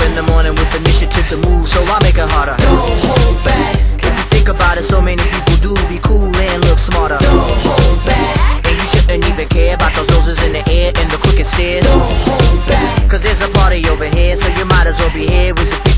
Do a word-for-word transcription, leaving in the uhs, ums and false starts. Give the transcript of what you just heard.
in the morning with initiative to move, so I make it harder. Don't hold back. If you think about it, so many people do be cool and look smarter. Don't hold back. And you shouldn't even care about those noses in the air and the crooked stairs. Don't hold back. Cause there's a party over here, so you might as well be here with the